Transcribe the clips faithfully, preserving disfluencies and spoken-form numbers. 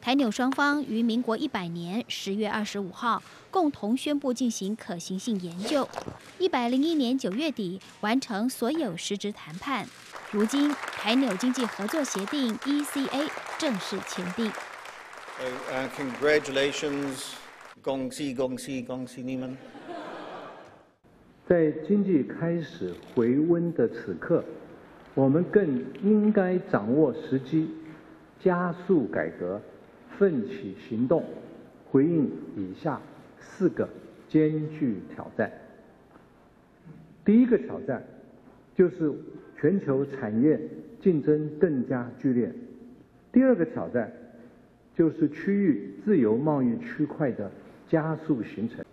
台纽双方于民国一百年十月二十五号共同宣布进行可行性研究，一百零一年九月底完成所有实质谈判。如今，台纽经济合作协定 E C A 正式签订。 Uh, congratulations， 恭喜恭喜恭喜你们！ 在经济开始回温的此刻，我们更应该掌握时机，加速改革。 奋起行动，回应以下四个艰巨挑战。第一个挑战就是全球产业竞争更加剧烈；第二个挑战就是区域自由贸易区块的加速形成。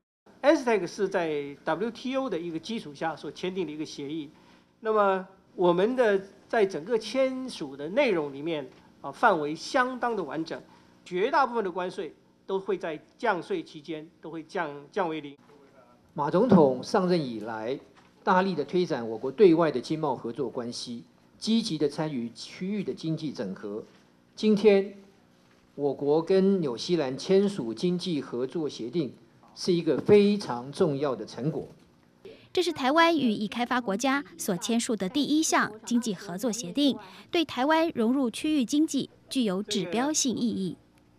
A S T E C 是在 W T O 的一个基础下所签订的一个协议，那么我们的在整个签署的内容里面。 啊，范围相当的完整，绝大部分的关税都会在降税期间都会降降为零。 马总统上任以来，大力的推展我国对外的经贸合作关系，积极的参与区域的经济整合。今天，我国跟纽西兰签署经济合作协定，是一个非常重要的成果。 这是台湾与已开发国家所签署的第一项经济合作协定，对台湾融入区域经济具有指标性意义。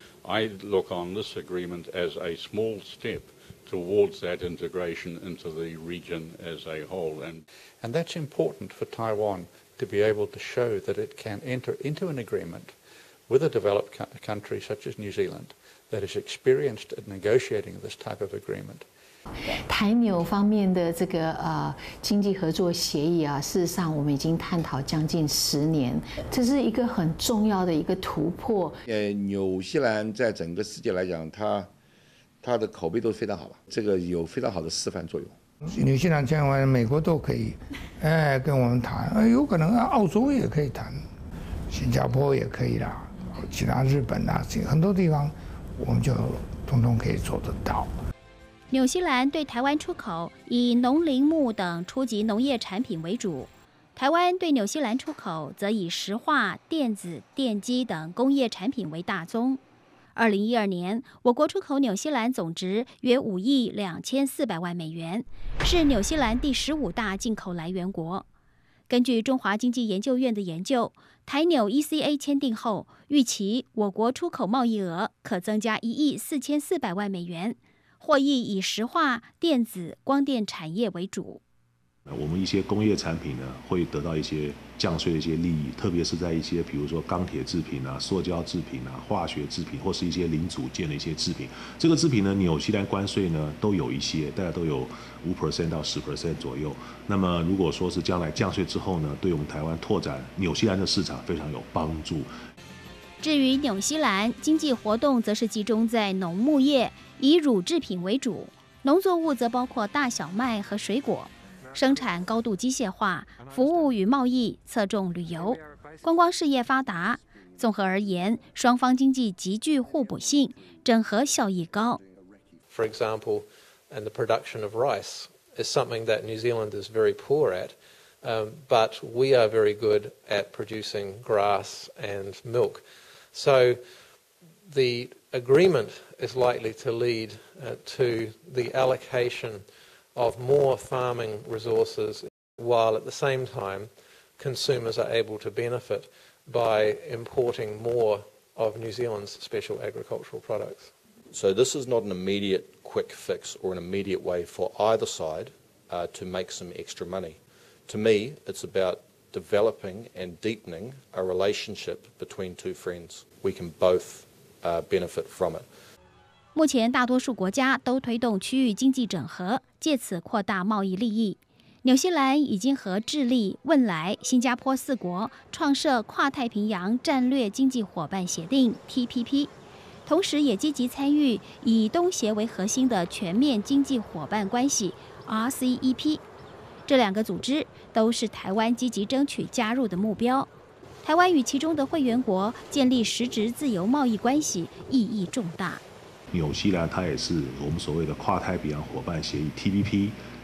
I look on this agreement as a small step towards that integration into the region as a whole, and and that's important for Taiwan to be able to show that it can enter into an agreement with a developed country such as New Zealand that is experienced at negotiating this type of agreement. 台纽方面的这个呃经济合作协议啊，事实上我们已经探讨将近十年，这是一个很重要的一个突破。 呃，纽西兰在整个世界来讲，它它的口碑都是非常好的，这个有非常好的示范作用。 纽西兰签完，美国都可以，哎，跟我们谈，哎，有可能澳洲也可以谈，新加坡也可以啦，其他日本啊，很多地方我们就通通可以做得到。 纽西兰对台湾出口以农林牧等初级农业产品为主，台湾对纽西兰出口则以石化、电子、电机等工业产品为大宗。二零一二年，我国出口纽西兰总值约五亿两千四百万美元，是纽西兰第十五大进口来源国。根据中华经济研究院的研究，台纽 E C A 签订后，预期我国出口贸易额可增加一亿四千四百万美元。 获益以石化、电子、光电产业为主。 我们一些工业产品呢，会得到一些降税的一些利益，特别是在一些比如说钢铁制品啊、塑胶制品啊、化学制品，或是一些零组件的一些制品。这个制品呢，纽西兰关税呢都有一些，大概都有五 percent 到十 percent 左右。那么如果说是将来降税之后呢，对我们台湾拓展纽西兰的市场非常有帮助。 至于纽西兰经济活动，则是集中在农牧业，以乳制品为主；农作物则包括大小麦和水果，生产高度机械化，服务与贸易侧重旅游，观光事业发达。综合而言，双方经济极具互补性，整合效益高。 For example, and the production of rice is something that New Zealand is very poor at, um, but we are very good at producing grass and milk. So the agreement is likely to lead uh, to the allocation of more farming resources, while at the same time consumers are able to benefit by importing more of New Zealand's special agricultural products. So this is not an immediate quick fix or an immediate way for either side uh, to make some extra money. To me, it's about developing and deepening a relationship between two friends. We can both uh, benefit from it. 目前，大多数国家都推动区域经济整合，借此扩大贸易利益。纽西兰已经和智利、汶莱、新加坡四国创设跨太平洋战略经济伙伴协定 T P P， 同时也积极参与以东协为核心的全面经济伙伴关系 R C E P。这两个组织都是台湾积极争取加入的目标。台湾与其中的会员国建立实质自由贸易关系，意义重大。 纽西兰它也是我们所谓的跨太平洋伙伴协议 T P P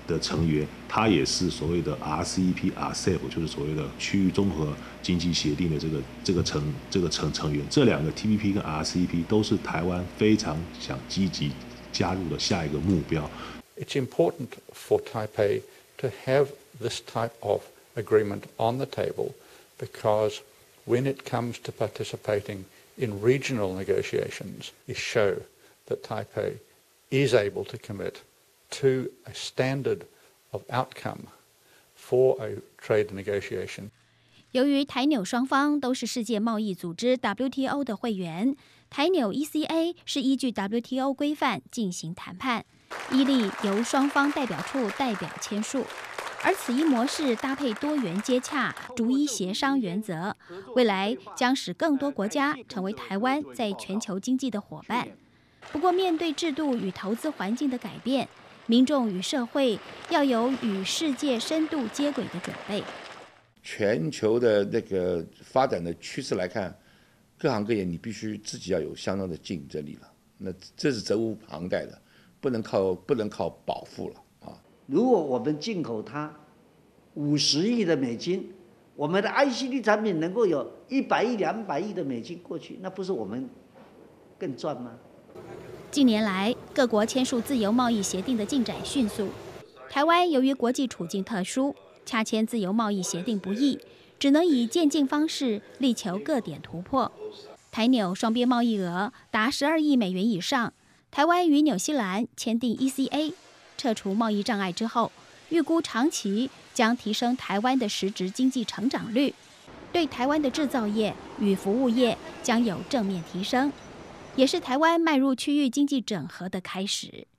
的成员，它也是所谓的 R C E P、R C E P， 就是所谓的区域综合经济协定的这个这个成这个成成员。这两个 T P P 跟 R C E P 都是台湾非常想积极加入的下一个目标。 It's important for Taipei to have this type of agreement on the table because when it comes to participating in regional negotiations, it shows that Taipei is able to commit to a standard of outcome for a trade negotiation. 由于台纽双方都是世界贸易组织 W T O 的会员，台纽 E C A 是依据 W T O 规范进行谈判，依例由双方代表处代表签署。而此一模式搭配多元接洽、逐一协商原则，未来将使更多国家成为台湾在全球经济的伙伴。不过，面对制度与投资环境的改变，民众与社会要有与世界深度接轨的准备。 全球的那个发展的趋势来看，各行各业你必须自己要有相当的竞争力了。那这是责无旁贷的，不能靠不能靠保护了啊！ 如果我们进口它五十亿的美金，我们的 I C T 产品能够有一百亿、两百亿的美金过去，那不是我们更赚吗？ 近年来，各国签署自由贸易协定的进展迅速。台湾由于国际处境特殊，洽签自由贸易协定不易，只能以渐进方式力求各点突破。台纽双边贸易额达十二亿美元以上。台湾与纽西兰签订 E C A， 撤除贸易障碍之后，预估长期将提升台湾的实质经济成长率，对台湾的制造业与服务业将有正面提升，也是台湾迈入区域经济整合的开始。